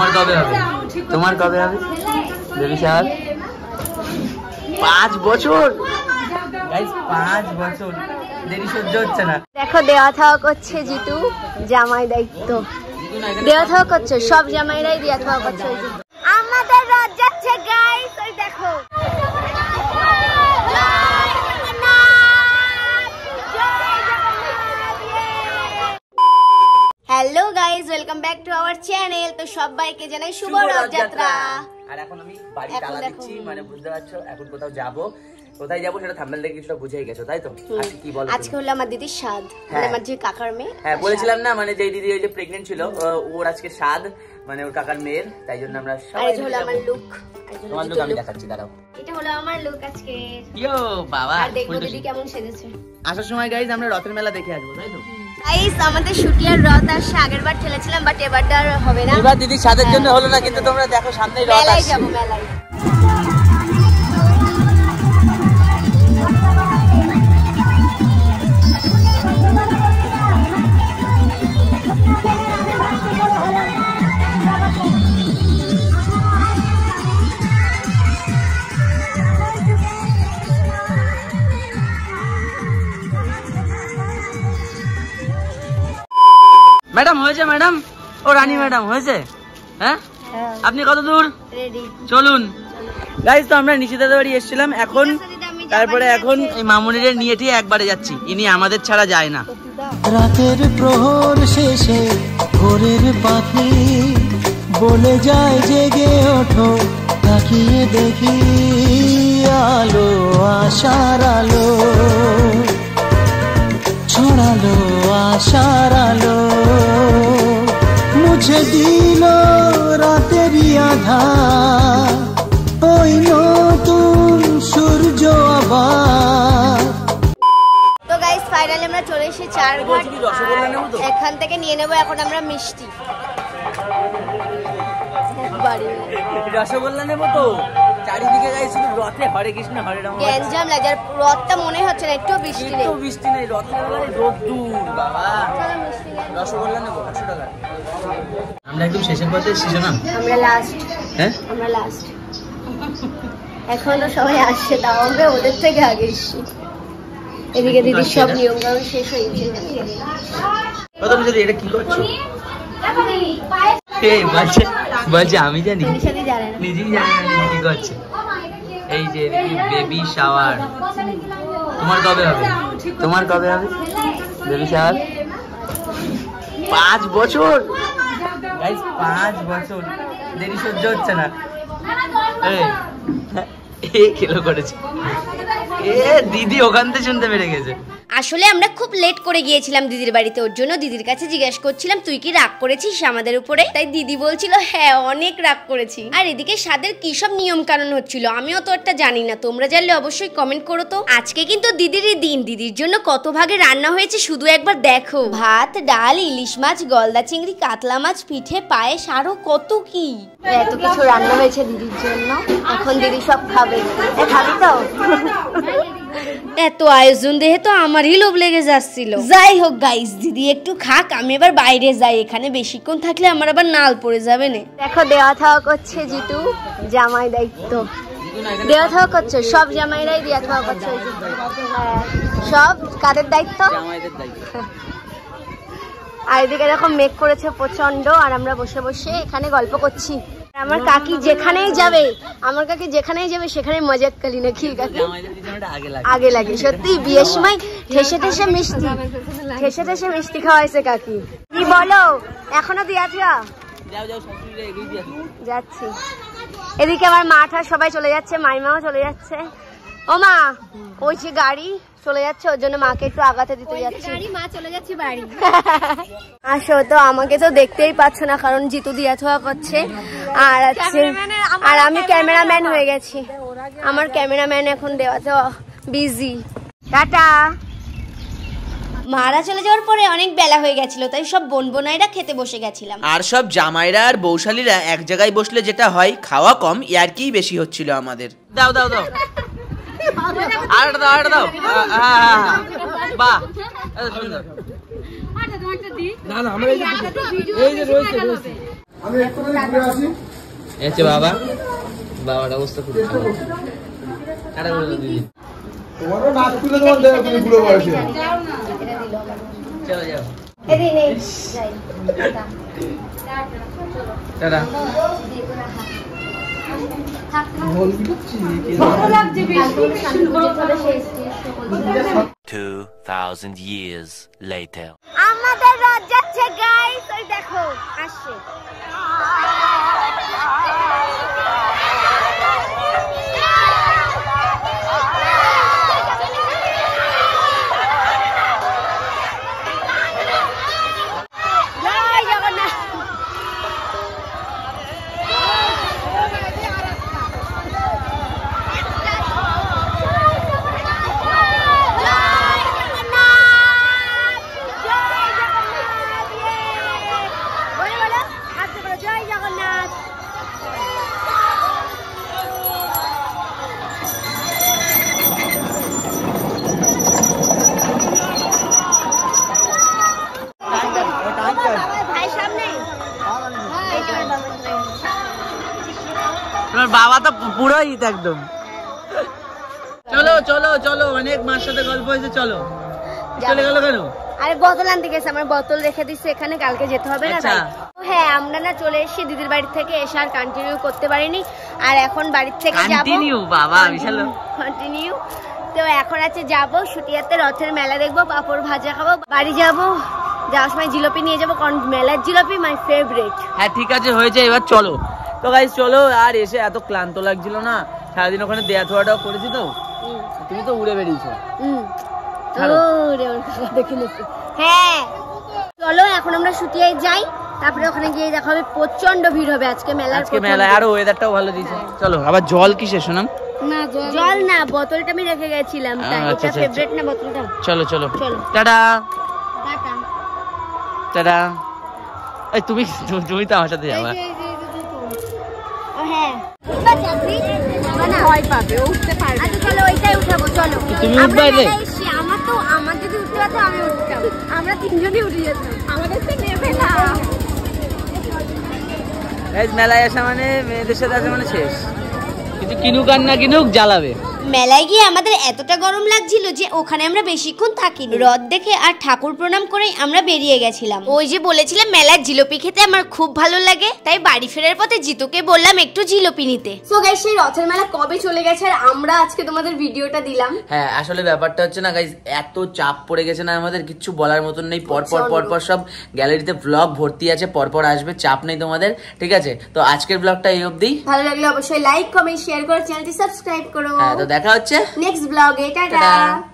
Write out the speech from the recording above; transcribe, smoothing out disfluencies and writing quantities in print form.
তোমার কবে হবে? তোমার কবে হবে বেবি শাওয়ার? 5 বছর গাইস, 5 বছর দেরি সহ্য হচ্ছে না। দেখো দেওয়া থাওয়া করছে জিতু, জামাই দায়িত্ব দেওয়া থাওয়া করছে, সব জামাইরাই দেওয়া থাওয়া করছে। আমাদের রথ যাচ্ছে গাইস, ওই দেখো। Hello guys, welcome back to our channel. তো সবাইকে জানাই শুভ রথযাত্রা। আর এখন আমি বাড়ি তালা দিচ্ছি, মানে বুঝতে পারছো এখন কোথাও যাবো। কোথায় যাবো সেটা থাম্বনেল দেখে কিছুটা বুঝেই গেছো, তাই তো? আজকে কি বলো? আজকে হলো আমার দিদির সাধ, মানে আমার যে কাকার মেয়ে। হ্যাঁ বলেছিলাম না, মানে যে দিদি ওই যে প্রেগন্যান্ট ছিল, ওর আজকে সাধ, মানে ওর কাকার মেয়ের, তাই জন্য আমরা সবাই। আর এটা হলো আমার লুক, তোমার লুক আমি দেখাচ্ছি, দাঁড়াও। এটা হলো আমার লুক আজকে। ইয়ো বাবা, আর দেখো দিদি কেমন সেজেছে। আসার সময় গাইস আমরা রথের মেলা দেখে আসবো, তাই তো? গাইস আমাদের শুটিয়ার রথ আসছে, আগেরবার ঠেলেছিলাম বাট এবারটা আর হবে না। এবার দিদির সাধের জন্য হলো না, কিন্তু তোমরা দেখো সামনেই রথ আসছে। মেলায় যাবো, মেলায়। ম্যাডাম হয়েছে, ম্যাডাম ও রানী ম্যাডাম হয়েছে। হ্যাঁ আপনি কত দূর? রেডি, চলুন গাইস। তো আমরা নিশিদাদের বাড়ি এসেছিলাম এখন, তারপরে এখন এই মামুনিরে নিয়ে ঠিক একবারে যাচ্ছি, ইনি আমাদের ছাড়া যায় না। রাতের প্রহর শেষে ভোরের পাখি বলে যায় জেগে ওঠো, তাকিয়ে দেখি আলো, আশার আলো ছড়ালো, আশার আলো মুছে দিল রাতেরই আধার, ওই নতুন সূর্য আবার। তো গাইস ফাইনালি আমরা চলে এসেছি চারঘাট। এখান থেকে নিয়ে নেবো এখন আমরা মিষ্টি। রসগোল্লা নেবো তো। চারিদিকে গাইস শুধু রথে হরে কৃষ্ণ হরে রাম, গ্যাঞ্জাম লাগে। আর রথটা মনে হচ্ছে না, একটু বৃষ্টি নেই, একটু বৃষ্টি নেই, রথের বেলায় রোদ্দুর বাবা। রসগোল্লা নেবো 100 টাকা। আমরা একদম শেষের পথে এসেছি না, আমরা লাস্ট। হ্যাঁ আমরা লাস্ট। এখন তো সবাই আসছে, তাও আমরা ওদের থেকে আগে এসেছি। এদিকে দিদির সব নিয়ম কানুন শেষ হয়ে গেছে। এটা কি করছো? বলছে আমি জানি, নিজেই জানি না কি করছে। এই যে বেবি শাওয়ার। তোমার কবে হবে? তোমার কবে হবে বেবি শাওয়ার? 5 বছর গাইস, 5 বছর দেরি সহ্য হচ্ছে না। এই খেলো করেছে, দিদি ওখান থেকে শুনতে পেরে গেছে। আসলে আমরা খুব লেট করে গিয়েছিলাম দিদির বাড়িতে, ওর জন্য দিদির কাছে জিজ্ঞেস করছিলাম তুই কি রাগ করেছিস আমাদের উপরে। তাই দিদি বলছিল হ্যাঁ অনেক রাগ করেছি। আর এদিকে সাদের কি সব নিয়ম কানুন হচ্ছিল আমিও তো একটা জানি না, তোমরা জানলে অবশ্যই কমেন্ট করো তো। আজকে কিন্তু দিদিরই দিন, দিদির জন্য কত ভাগে রান্না হয়েছে শুধু একবার দেখো। ভাত, ডাল, ইলিশ মাছ, গলদা চিংড়ি, কাতলা মাছ, পিঠে, পায়েস, আরো কত কি এত কিছু রান্না হয়েছে দিদির জন্য। এখন দিদি সব খাবে, খাবি তো? এত আয়োজন দেখে তো আমারই লোভ লেগে যাচ্ছিল। যাই হোক গাইস, দিদি একটু খাক, আমি এবার বাইরে যাই, এখানে বেশিক্ষণ থাকলে আমার আবার নাল পড়ে যাবে না। দেখো দেওয়া থাওয়া করছে জিতু, জামাই দায়িত্ব দেওয়া থাওয়া করছে, সব জামাইরাই দেওয়া থাওয়া করছে। সব কাদের দায়িত্ব? জামাইদের দায়িত্ব। আর এদিকে দেখো মেঘ করেছে প্রচন্ড, আর আমরা বসে বসে এখানে গল্প করছি। আমার কাকি যেখানেই যাবে, আমার কাকি যেখানেই যাবে সেখানে মজাক কালি নাকি কাকি আগে লাগে। সত্যি বিয়ের সময় ঠেসে ঠেসে মিষ্টি খাওয়াইছে কাকি। কি বলো, এখনো দিয়াছা? যাচ্ছি। এদিকে আমার মাঠা সবাই চলে যাচ্ছে, মাইমাও চলে যাচ্ছে। ও মা, ওই যে গাড়ি চলে যাচ্ছে, ওর জন্য মাকে একটু আগাতে দিতে যাচ্ছি। মা চলে যাচ্ছে বাড়ি। আসো তো, আমাকে তো দেখতেই পাচ্ছ না কারণ জিতু দিয়া থোয়া করছে। আর আমি ক্যামেরাম্যান হয়ে গেছি। আমার ক্যামেরাম্যান এখন দেওয়া তো বিজি। টাটা। মারা চলে যাওয়ার পরে অনেক বেলা হয়ে গেছিল, তাই সব বোনবোনাইরা খেতে বসে গেছিলাম। আর সব জামাইরা আর বৌশালীরা এক জায়গায় বসলে যেটা হয়, খাওয়া কম ইয়ার্কি বেশি হচ্ছিল আমাদের। দাও দাও দাও, আর দাও আর দাও। বাহ সুন্দর। না না আমরা এই যে রয়েছে এসে বাবা, বাবার অবস্থা খুব খারাপ। টাটা বলে দাও দিদি। তোমারও নাক তুলে তোমার দেয় তুমি বুড়ো বয়সে। চলো যাও। এদিন এই যাই। টাটা। বলবি কি? 2000 years later. আমাদের রথ যাচ্ছে গাইস, ওই দেখো আসছে। জয় জগন্নাথ। জয় জগন্নাথ। ভাই সামনে তোমার বাবা তো পুরোই একদম। চলো চলো চলো, অনেক মার সাথে গল্প হয়েছে, চলো। চলে গেল কেন? আরে বোতল আনতে গেছে, আমার বোতল রেখে দিচ্ছে এখানে, কালকে যেতে হবে না তাই। হ্যাঁ আমরা না চলে এসেছি দিদির বাড়ি থেকে, এসে আর কন্টিনিউ করতে পারিনি, আর এখন বাড়ির থেকে যাবো। কন্টিনিউ বাবা বিশাল কন্টিনিউ। তো এখন আছে যাবো শুটিয়াতে, রথের মেলা দেখবো, পাপড় ভাজা খাবো, বাড়ি যাবো, যাওয়ার সময় জিলাপি নিয়ে যাবো, কারণ মেলার জিলাপি মাই ফেভারিট। হ্যাঁ ঠিক আছে, হয়েছে, এবার চলো। তো গাইস চলো, আর এসে এত ক্লান্ত লাগছিল না, সারাদিন ওখানে দেয়া থোয়াটাও করেছি তো। তুমি তো উড়ে বেরিয়েছো। হ্যাঁ চলো এখন আমরা শুটিয়ায় যাই, তারপরে ওখানে গিয়ে দেখা হবে, প্রচন্ড ভিড় হবে আজকে মেলার। আজকে মেলায় আরো ওয়েদারটাও ভালো দিয়েছে। চলো। আবার জল কিসে শোনাম? না জল না, বোতলটা আমি রেখে গেছিলাম, তাই আচ্ছা, এটা আচ্ছা, ফেভারিট না বোতলটা। চলো চলো চলো। Tata tata. টাটা। এই তুমি তুমি তো আমার সাথে যাবা। ও হ্যাঁ না ভয় পাবে, ও উঠতে পারবে। আচ্ছা চলো ওইটাই উঠাবো, চলো। তুমি আমরা উঠবে? মেলায় এসেছি, আমার যদি উঠতে পারতো আমি উঠতাম, আমরা তিনজনই উঠে যেতাম, আমাদের তো নেবে না। এই মেলায় আসা মানে মেয়েদের সাথে আসা মানে শেষ, কিছু কিনুক আর না কিনুক জ্বালাবে। মেলায় গিয়ে আমাদের এতটা গরম লাগছিল যে ওখানে আমরা বেশিক্ষণ থাকিনি। রথ দেখে আর ঠাকুর প্রণাম করে আমরা বেরিয়ে গেছিলাম। ওই যে বলেছিলাম মেলার জিলাপি খেতে আমার খুব ভালো লাগে, তাই বাড়ি ফেরার পথে জিতুকে বললাম একটু জিলাপি নিতে। সো গাইস সেই রথের মেলা কবে চলে গেছে আর আমরা আজকে তোমাদের ভিডিওটা দিলাম। হ্যাঁ আসলে ব্যাপারটা হচ্ছে না গাইস, এত চাপ পড়ে গেছে না আমাদের, কিচ্ছু বলার মতন নেই। পরপর সব গ্যালারিতে ব্লগ ভর্তি আছে, পরপর আসবে, চাপ নেই তোমাদের, ঠিক আছে? তো আজকের ব্লগটা এই অবধি। ভালো লাগলে অবশ্যই লাইক কমেন্ট শেয়ার করো, চ্যানেলটি সাবস্ক্রাইব করো। হ্যাঁ তো দেখা হচ্ছে নেক্সট ব্লগে, টাটা।